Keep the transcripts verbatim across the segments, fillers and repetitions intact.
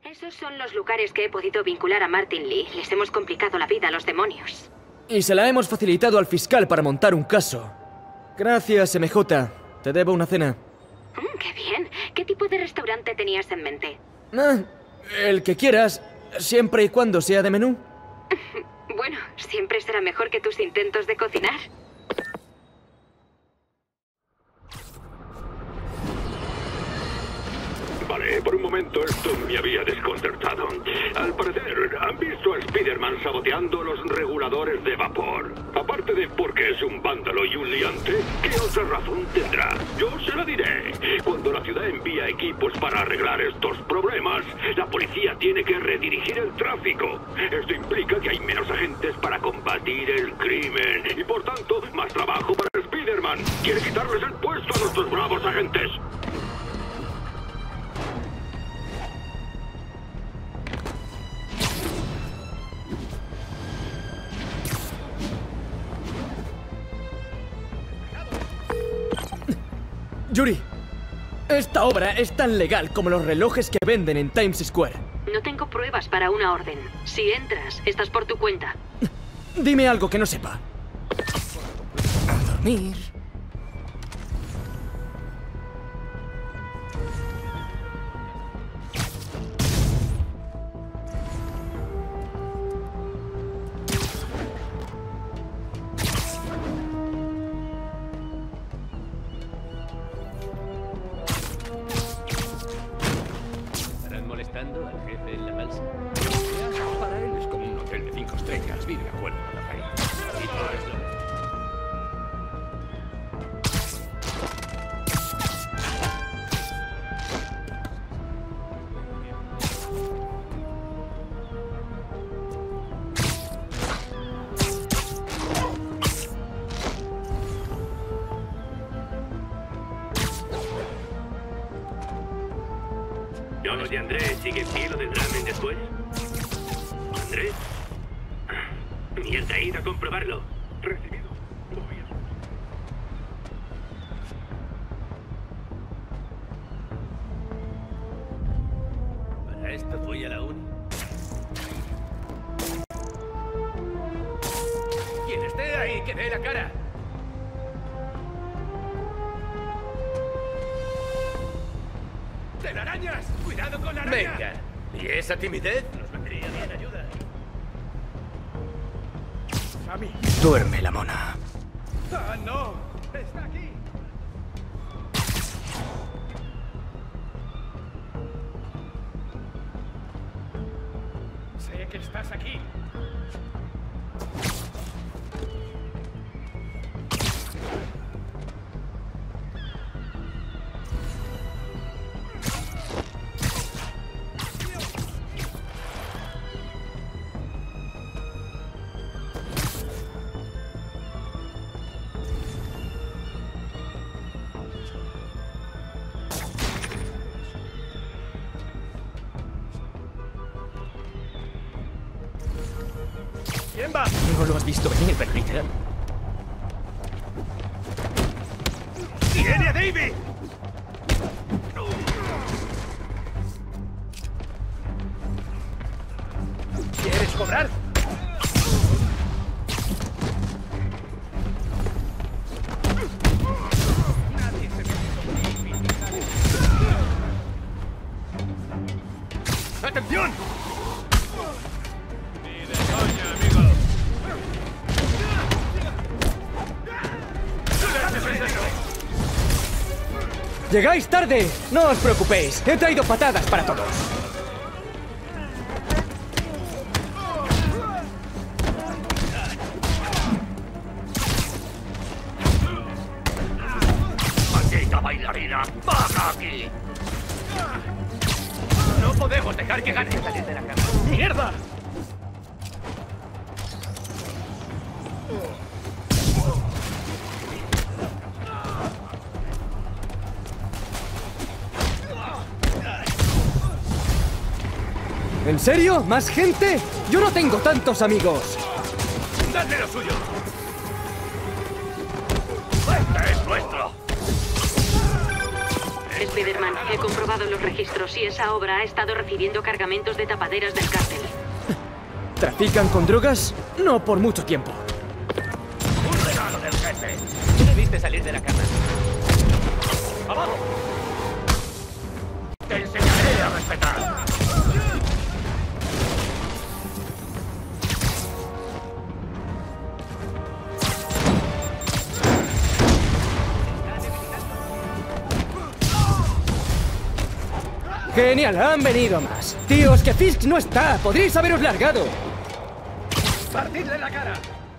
Esos son los lugares que he podido vincular a Martin Lee. Les hemos complicado la vida a los demonios. Y se la hemos facilitado al fiscal para montar un caso. Gracias, M J. Te debo una cena. Mm, ¡Qué bien! ¿Qué tipo de restaurante tenías en mente? Ah, el que quieras, siempre y cuando sea de menú. Bueno, siempre será mejor que tus intentos de cocinar. Vale, por un momento esto me había desconcertado. Al parecer, han visto a Spider-Man saboteando los reguladores de vapor. Aparte de porque es un vándalo y un liante, ¿qué otra razón tendrá? Yo se la diré. Cuando la ciudad envía equipos para arreglar estos problemas, la policía tiene que redirigir el tráfico. Esto implica que hay menos agentes para combatir el crimen y, por tanto, más trabajo para Spider-Man. Quiere quitarles el puesto a nuestros bravos agentes. Yuri, esta obra es tan legal como los relojes que venden en Times Square. No tengo pruebas para una orden. Si entras, estás por tu cuenta. Dime algo que no sepa. A dormir. ¿Al jefe en la balsa? Para él es como un hotel de cinco estrellas. Vive a cuerda de la reina. Y todo es lo ¿Y Andrés sigue en pie lo del ramen después? ¿Andrés? Mierda, he ido a comprobarlo. Recibido. Voy a... Para esto fui a la uni. Quien esté ahí, que dé la cara. ¡Telarañas! ¡Cuidado con la araña! Venga. ¿Y esa timidez? Nos vendría bien ayuda. A mí. Duerme la mona. ¡Ah, no! ¡Está aquí! Sé que estás aquí. ¿Quién va? No lo has visto venir, pero literal. ¡Tiene a David! ¿Quieres cobrar? Nadie se mete conmigo. ¡Atención! Ni de coña, amigo. ¡Llegáis tarde! No os preocupéis, he traído patadas para todos. ¡Maldita bailarina! ¡Baja aquí! No podemos dejar que gane. Salir de la cama. ¡Mierda! ¿En serio? ¿Más gente? Yo no tengo tantos amigos. ¡Dadle lo suyo! ¡Este es nuestro! Spiderman. He comprobado los registros y esa obra ha estado recibiendo cargamentos de tapaderas del cártel. ¿Trafican con drogas? No por mucho tiempo. ¡Un regalo del jefe! ¿Qué debiste salir de la cama? ¡Abajo! ¡Te enseñaré a respetar! Genial, han venido más. Tíos, que Fisk no está. Podríais haberos largado. ¡Partidle la cara!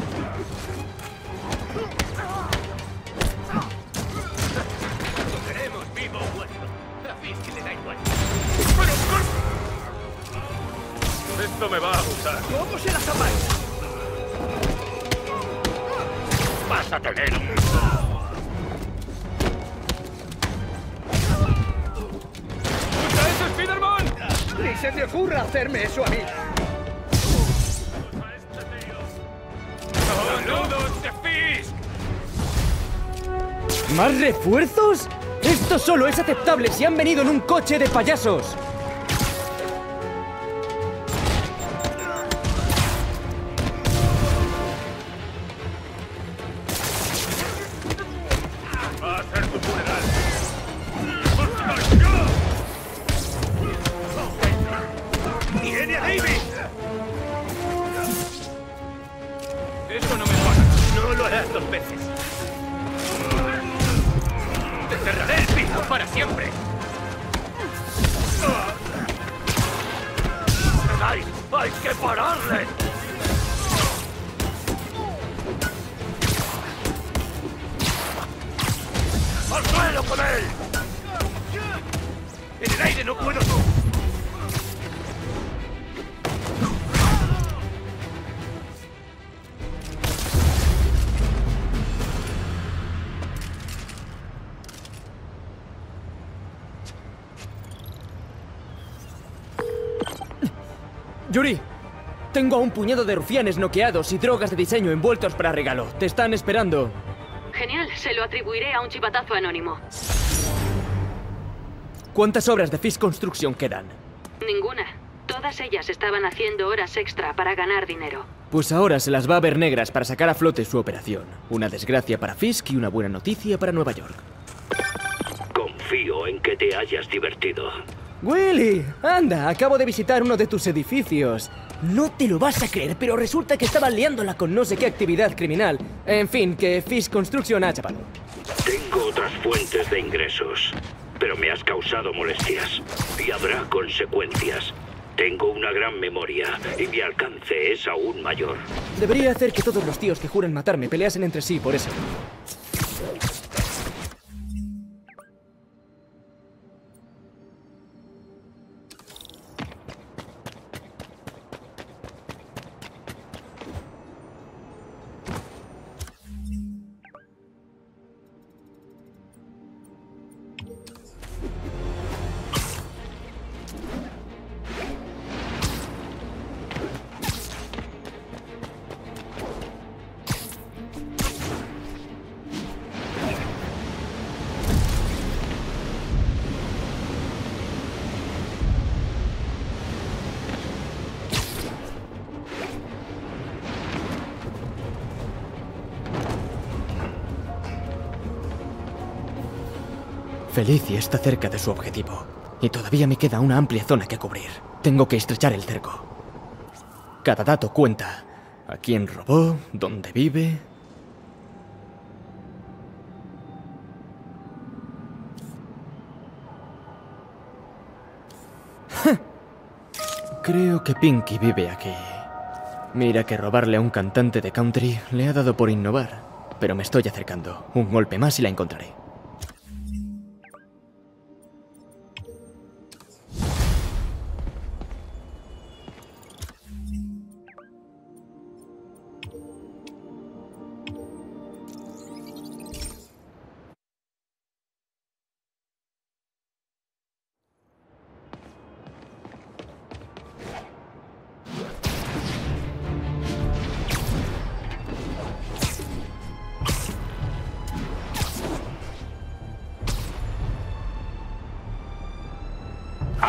Lo queremos vivo o muerto. A Fisk le da igual. Esto me va a gustar. ¿Cómo se las apaña? Vas a tener un... ¡Ni se te ocurra hacerme eso a mí! ¡Saludos de Fisk! ¿Más refuerzos? Esto solo es aceptable si han venido en un coche de payasos. Va a ser tu funeral. ¡Tiene a David! Eso no me pasa. No lo harás dos veces. Te cerraré el piso para siempre. ¡Hay, hay que pararle! ¡Al suelo con él! ¡En el aire no puedo! Yuri, tengo a un puñado de rufianes noqueados y drogas de diseño envueltos para regalo. Te están esperando. Genial, se lo atribuiré a un chivatazo anónimo. ¿Cuántas obras de Fisk Construction quedan? Ninguna. Todas ellas estaban haciendo horas extra para ganar dinero. Pues ahora se las va a ver negras para sacar a flote su operación. Una desgracia para Fisk y una buena noticia para Nueva York. Confío en que te hayas divertido. Willy, anda, acabo de visitar uno de tus edificios. No te lo vas a creer, pero resulta que estaban liándola con no sé qué actividad criminal. En fin, que Fisk Construction ha chapado. Tengo otras fuentes de ingresos, pero me has causado molestias y habrá consecuencias. Tengo una gran memoria y mi alcance es aún mayor. Debería hacer que todos los tíos que juren matarme peleasen entre sí por eso. Felicia está cerca de su objetivo. Y todavía me queda una amplia zona que cubrir. Tengo que estrechar el cerco. Cada dato cuenta. ¿A quién robó? ¿Dónde vive? Creo que Pinky vive aquí. Mira que robarle a un cantante de country le ha dado por innovar. Pero me estoy acercando. Un golpe más y la encontraré.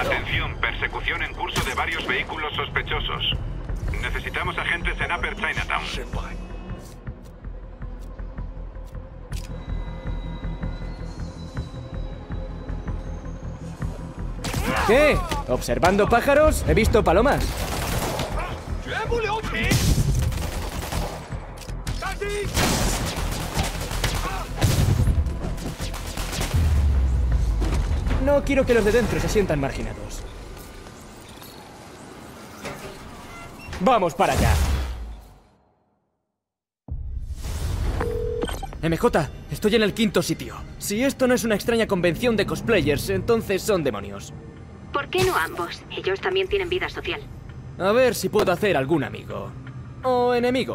Atención, persecución en curso de varios vehículos sospechosos. Necesitamos agentes en Upper Chinatown. ¿Qué? ¿Observando pájaros? He visto palomas. No quiero que los de dentro se sientan marginados. ¡Vamos para allá! M J, estoy en el quinto sitio. Si esto no es una extraña convención de cosplayers, entonces son demonios. ¿Por qué no ambos? Ellos también tienen vida social. A ver si puedo hacer algún amigo. O enemigo.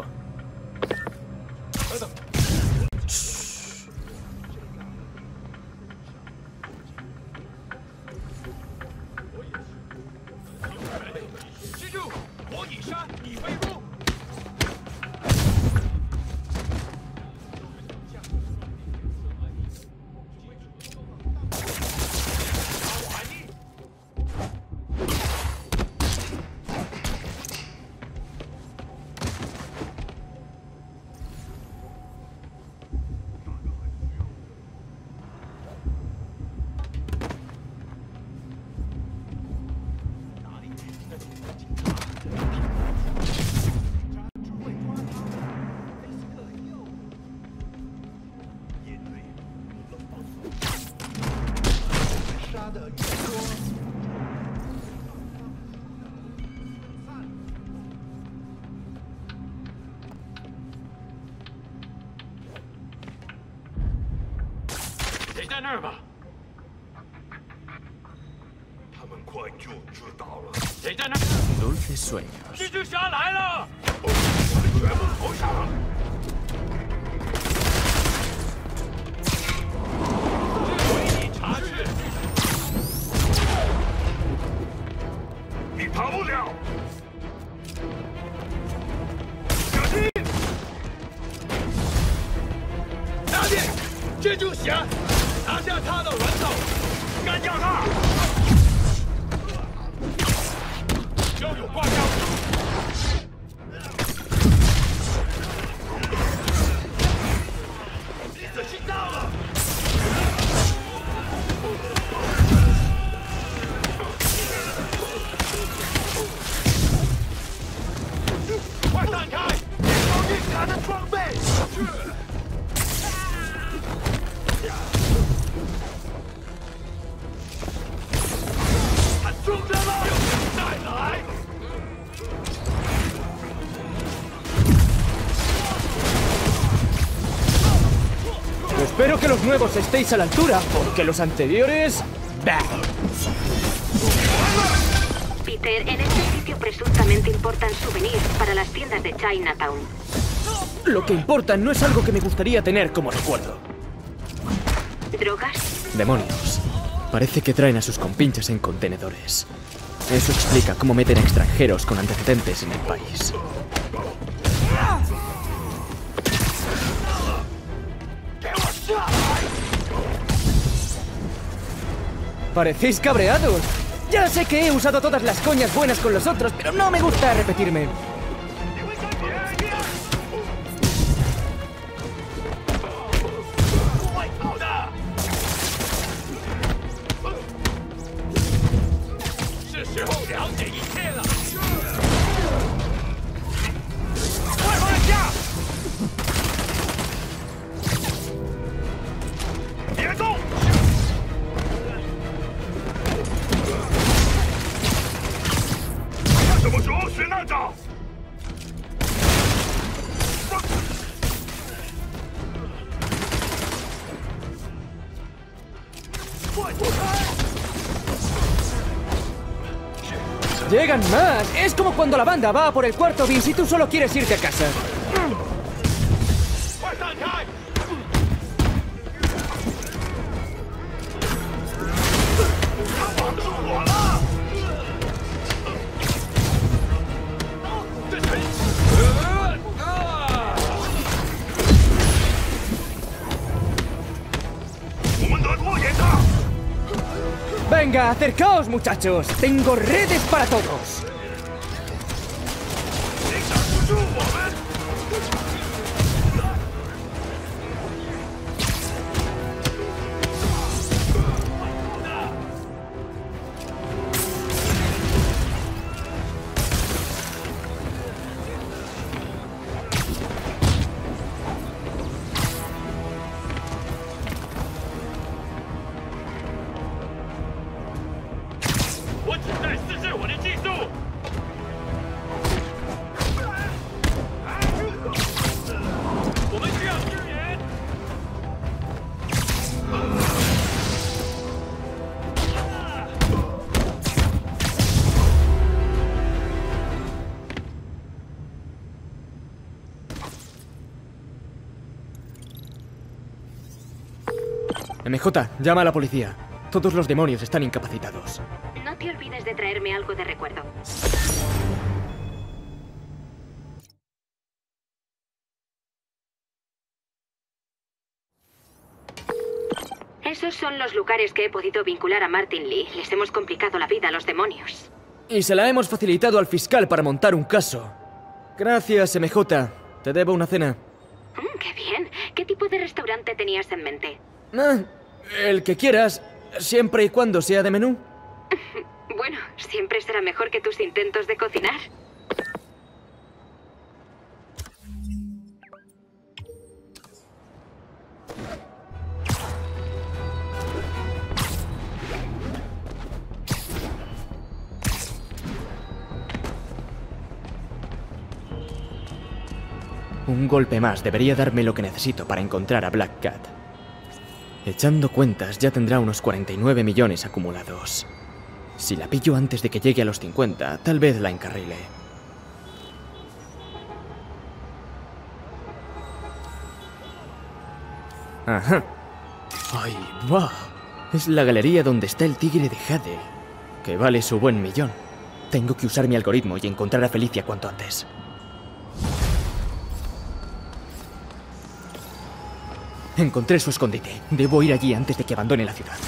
Dulces sueños. Espero que los nuevos estéis a la altura, porque los anteriores... ¡bah! Peter, en este sitio presuntamente importan souvenirs para las tiendas de Chinatown. Lo que importa no es algo que me gustaría tener como recuerdo. ¿Drogas? Demonios. Parece que traen a sus compinches en contenedores. Eso explica cómo meten a extranjeros con antecedentes en el país. Parecéis cabreados. Ya sé que he usado todas las coñas buenas con los otros, pero no me gusta repetirme. ¡Llegan más! Es como cuando la banda va a por el cuarto bis y tú solo quieres irte a casa. Venga, acercaos, muchachos. Tengo redes para todos. M J, llama a la policía. Todos los demonios están incapacitados. No te olvides de traerme algo de recuerdo. Esos son los lugares que he podido vincular a Martin Lee. Les hemos complicado la vida a los demonios. Y se la hemos facilitado al fiscal para montar un caso. Gracias, M J. Te debo una cena. Mm, ¡Qué bien! ¿Qué tipo de restaurante tenías en mente? Ah, el que quieras, siempre y cuando sea de menú. Bueno, siempre será mejor que tus intentos de cocinar. Un golpe más debería darme lo que necesito para encontrar a Black Cat. Echando cuentas, ya tendrá unos cuarenta y nueve millones acumulados. Si la pillo antes de que llegue a los cincuenta, tal vez la encarrile. Ajá. ¡Ay, va! Es la galería donde está el tigre de Jade, que vale su buen millón. Tengo que usar mi algoritmo y encontrar a Felicia cuanto antes. Encontré su escondite. Debo ir allí antes de que abandone la ciudad.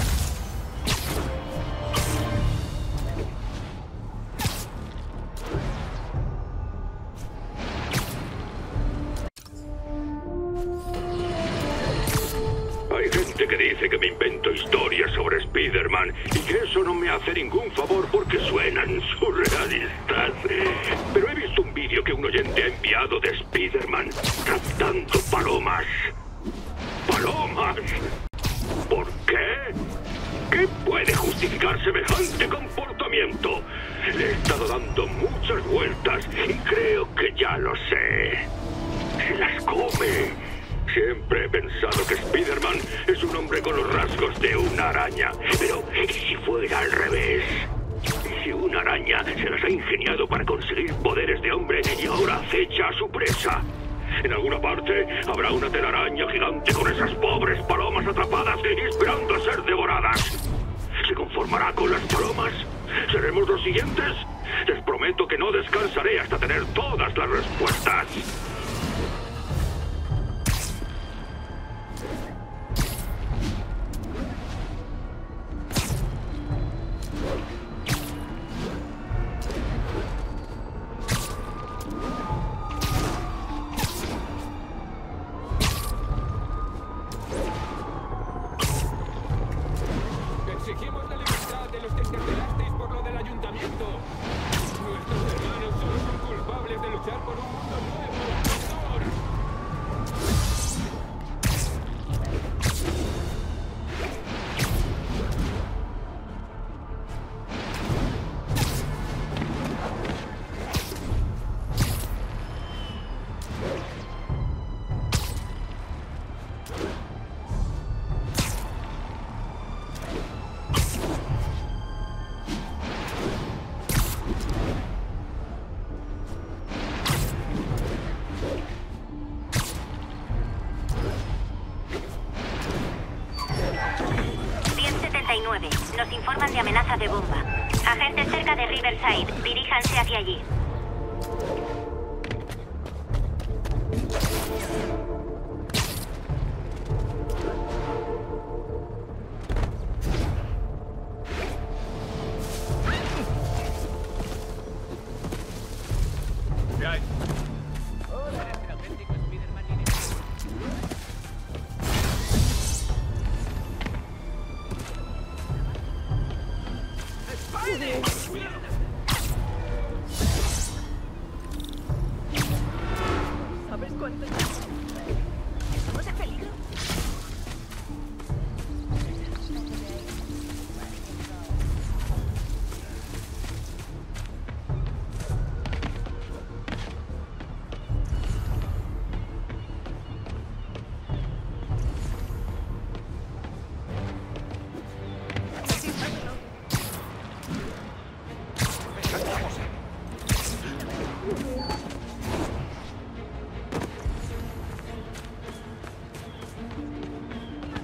Hay gente que dice que me invento historias sobre Spider-Man y que eso no me hace ningún favor porque suenan surrealistas. Pero he visto un vídeo que un oyente ha enviado de Spider-Man raptando palomas. ¡Palomas! ¿Por qué? ¿Qué puede justificar semejante comportamiento? Le he estado dando muchas vueltas y creo que ya lo sé. Se las come. Siempre he pensado que Spider-Man es un hombre con los rasgos de una araña. Pero, ¿y si fuera al revés? Si una araña se las ha ingeniado para conseguir poderes de hombre y ahora acecha a su presa. En alguna parte habrá una telaraña gigante con esas pobres palomas atrapadas y esperando a ser devoradas. ¿Se conformará con las palomas? ¿Seremos los siguientes? Les prometo que no descansaré hasta tener todas las respuestas. Exigimos la libertad de los que encarcelasteis por lo del ayuntamiento. Nuestros hermanos solo son culpables de luchar por un mundo nuevo, doctor. Nos informan de amenaza de bomba. Agentes cerca de Riverside. Diríjanse hacia allí.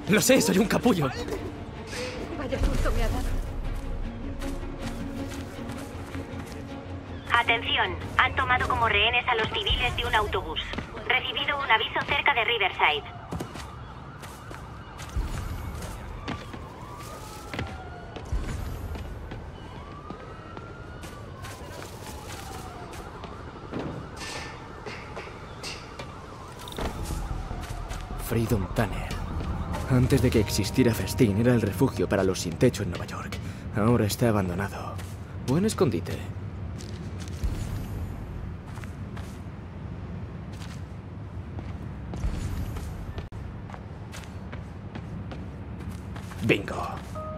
Lo sé, soy un capullo. Vaya susto me ha dado. Atención, han tomado como rehenes a los civiles de un autobús. Recibido un aviso cerca de Riverside. Freedom Tanner. Antes de que existiera Festín, era el refugio para los sin techo en Nueva York. Ahora está abandonado. Buen escondite. Bingo.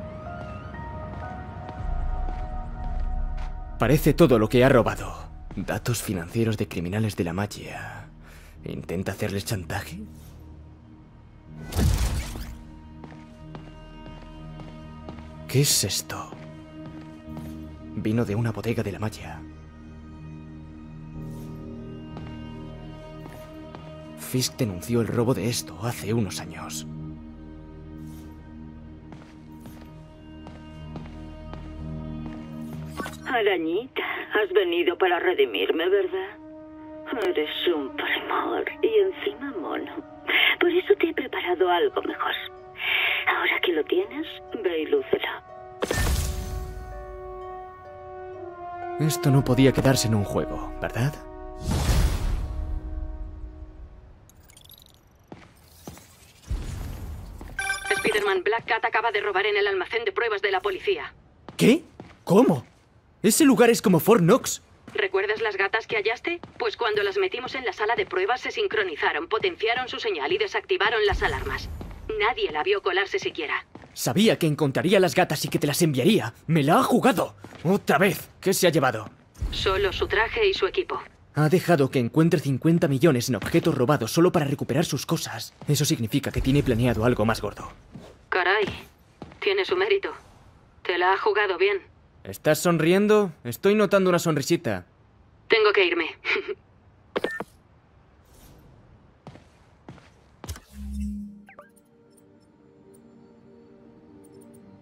Parece todo lo que ha robado. Datos financieros de criminales de la magia. ¿Intenta hacerles chantaje? ¿Qué es esto? Vino de una bodega de la magia. Fisk denunció el robo de esto hace unos años. Arañita, has venido para redimirme, ¿verdad? Eres un primor y encima mono. Por eso te he preparado algo mejor. Ahora que lo tienes, ve y lúcelo. Esto no podía quedarse en un juego, ¿verdad? Spider-Man, Black Cat acaba de robar en el almacén de pruebas de la policía. ¿Qué? ¿Cómo? Ese lugar es como Fort Knox. ¿Recuerdas las gatas que hallaste? Pues cuando las metimos en la sala de pruebas se sincronizaron, potenciaron su señal y desactivaron las alarmas. Nadie la vio colarse siquiera. Sabía que encontraría las gatas y que te las enviaría. ¡Me la ha jugado! ¡Otra vez! ¿Qué se ha llevado? Solo su traje y su equipo. Ha dejado que encuentre cincuenta millones en objetos robados solo para recuperar sus cosas. Eso significa que tiene planeado algo más gordo. Caray, tiene su mérito. Te la ha jugado bien. ¿Estás sonriendo? Estoy notando una sonrisita. Tengo que irme.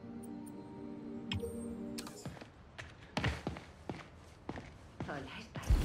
Hola, Spider.